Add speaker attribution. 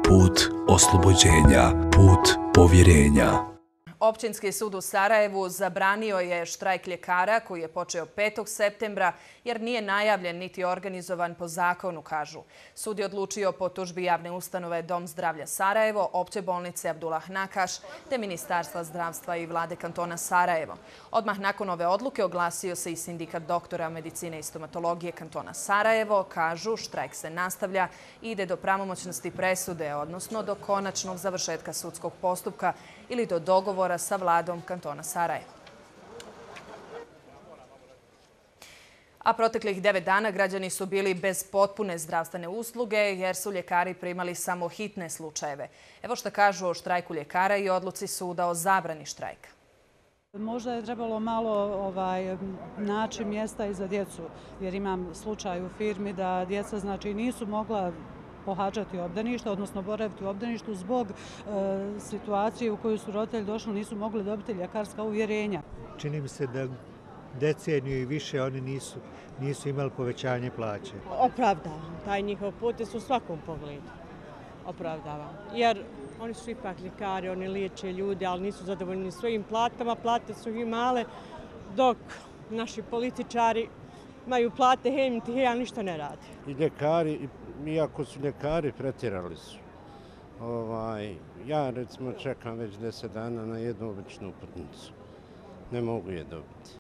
Speaker 1: put oslobođenja, put povjerenja.
Speaker 2: Općinski sud u Sarajevu zabranio je štrajk ljekara koji je počeo 5. septembra jer nije najavljen niti organizovan po zakonu, kažu. Sud je odlučio po tužbi javne ustanove Dom zdravlja Sarajevo, Opće bolnice Abdullah Nakaš te Ministarstva zdravstva i vlade kantona Sarajevo. Odmah nakon ove odluke oglasio se i sindikat doktora medicine i stomatologije kantona Sarajevo. Kažu, štrajk se nastavlja i ide do pravomoćnosti presude, odnosno do konačnog završetka sudskog postupka ili do dogovora sa vladom kantona Sarajevo. A proteklih 9 dana građani su bili bez potpune zdravstvene usluge jer su ljekari primali samo hitne slučajeve. Evo što kažu o štrajku ljekara i odluci suda o zabrani štrajka.
Speaker 3: Možda je trebalo malo naći mjesta i za djecu, jer imam slučaj u firmi da djeca nisu mogla pohađati obdanište, odnosno boraviti u obdaništu zbog situacije u kojoj su roditelji došli, nisu mogli dobiti ljekarska uvjerenja.
Speaker 4: Čini mi se da deceniju i više oni nisu imali povećanje plaće.
Speaker 5: Opravdavam. Taj njihov potez u svakom pogledu. Opravdavam. Jer oni su ipak ljekari, oni liječe ljude, ali nisu zadovoljni svojim platama. Plate su im male, dok naši političari imaju plate, a ništa ne rade.
Speaker 6: I ljekari, iako su ljekari, pretjerali su. Ja recimo čekam već 10 dana na jednu običnu uputnicu. Ne mogu je dobiti.